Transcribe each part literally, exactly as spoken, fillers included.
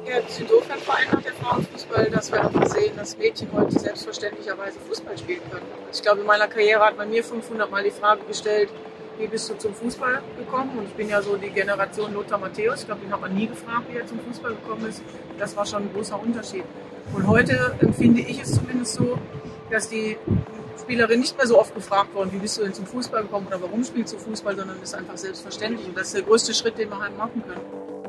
Ja, das ist insofern verändert der Frauenfußball, dass wir einfach sehen, dass Mädchen heute selbstverständlicherweise Fußball spielen können. Ich glaube, in meiner Karriere hat man mir fünfhundert Mal die Frage gestellt, wie bist du zum Fußball gekommen? Und ich bin ja so die Generation Lothar Matthäus. Ich glaube, den hat man nie gefragt, wie er zum Fußball gekommen ist. Das war schon ein großer Unterschied. Und heute empfinde ich es zumindest so, dass die Spielerin nicht mehr so oft gefragt worden, wie bist du denn zum Fußball gekommen oder warum spielst du Fußball, sondern es ist einfach selbstverständlich. Und das ist der größte Schritt, den wir halt machen können.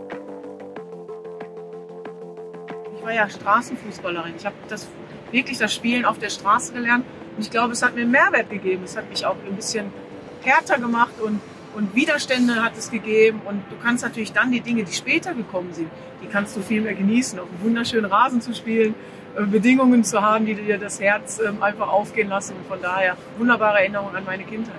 Ich war ja Straßenfußballerin. Ich habe das, wirklich das Spielen auf der Straße gelernt. Und ich glaube, es hat mir einen Mehrwert gegeben. Es hat mich auch ein bisschen härter gemacht und, und Widerstände hat es gegeben. Und du kannst natürlich dann die Dinge, die später gekommen sind, die kannst du viel mehr genießen, auf einem wunderschönen Rasen zu spielen, äh, Bedingungen zu haben, die dir das Herz äh, einfach aufgehen lassen. Und von daher wunderbare Erinnerung an meine Kindheit.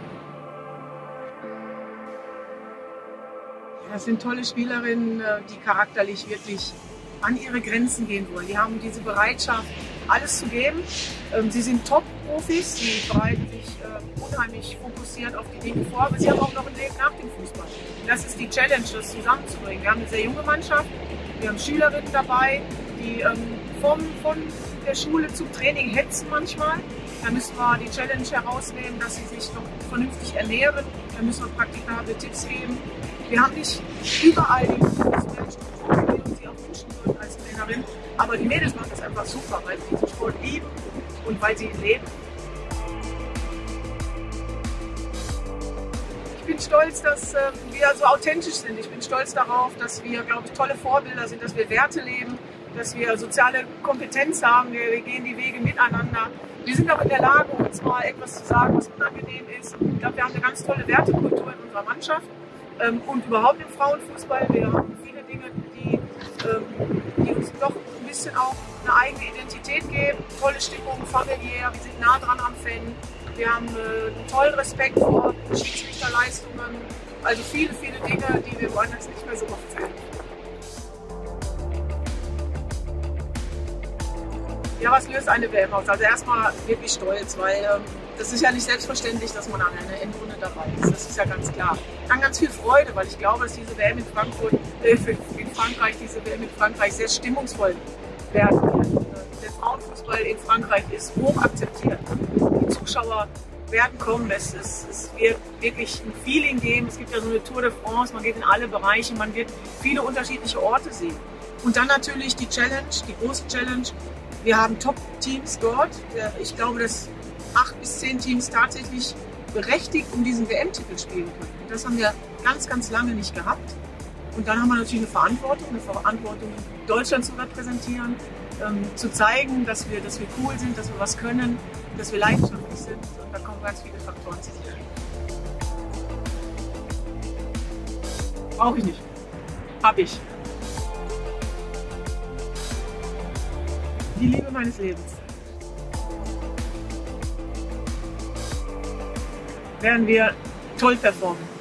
Das sind tolle Spielerinnen, die charakterlich wirklich an ihre Grenzen gehen wollen. Die haben diese Bereitschaft, alles zu geben. Sie sind Top-Profis, sie bereiten sich unheimlich fokussiert auf die Dinge vor, aber sie haben auch noch ein Leben nach dem Fußball. Das ist die Challenge, das zusammenzubringen. Wir haben eine sehr junge Mannschaft, wir haben Schülerinnen dabei, die vom, von der Schule zum Training hetzen manchmal. Da müssen wir die Challenge herausnehmen, dass sie sich noch vernünftig ernähren. Da müssen wir praktikable Tipps geben. Wir haben nicht überall die professionellen Strukturen, die wir uns die auch wünschen würden als Trainerin. Aber die Mädels machen das einfach super, weil sie diesen Sport lieben und weil sie ihn leben. Ich bin stolz, dass äh, wir so authentisch sind. Ich bin stolz darauf, dass wir, glaube ich, tolle Vorbilder sind, dass wir Werte leben, dass wir soziale Kompetenz haben. Wir, wir gehen die Wege miteinander. Wir sind auch in der Lage, uns mal etwas zu sagen, was unangenehm ist. Ich glaube, wir haben eine ganz tolle Wertekultur in unserer Mannschaft. Ähm, und überhaupt im Frauenfußball, wir haben viele Dinge, die, ähm, die uns doch ein bisschen auch eine eigene Identität geben. Tolle Stimmung, familiär, wir sind nah dran am Fan. Wir haben äh, einen tollen Respekt vor Schiedsrichterleistungen. Also viele, viele Dinge, die wir woanders nicht mehr so oft sehen. Ja, was löst eine W M aus? Also erstmal wirklich stolz, weil ähm, das ist ja nicht selbstverständlich, dass man an einer Endrunde dabei ist. Das ist ja ganz klar. Dann ganz viel Freude, weil ich glaube, dass diese W M in Frankfurt, äh, in Frankreich, diese W M in Frankreich sehr stimmungsvoll werden wird. Der Frauenfußball in Frankreich ist hoch akzeptiert. Die Zuschauer werden kommen. Es, es, es wird wirklich ein Feeling geben. Es gibt ja so eine Tour de France. Man geht in alle Bereiche. Man wird viele unterschiedliche Orte sehen. Und dann natürlich die Challenge, die große Challenge. Wir haben Top-Teams dort. Ich glaube, dass acht bis zehn Teams tatsächlich berechtigt um diesen W M-Titel spielen können. Und das haben wir ganz, ganz lange nicht gehabt. Und dann haben wir natürlich eine Verantwortung, eine Verantwortung, Deutschland zu repräsentieren, ähm, zu zeigen, dass wir, dass wir cool sind, dass wir was können, dass wir leidenschaftlich sind. Und da kommen ganz viele Faktoren zusammen. Brauche ich nicht. Hab ich. Die Liebe meines Lebens. Werden wir toll performen.